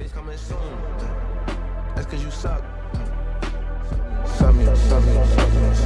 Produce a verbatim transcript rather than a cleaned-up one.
Bitch coming soon. That's cause you suck. Suck me, suck me, suck me, suck me.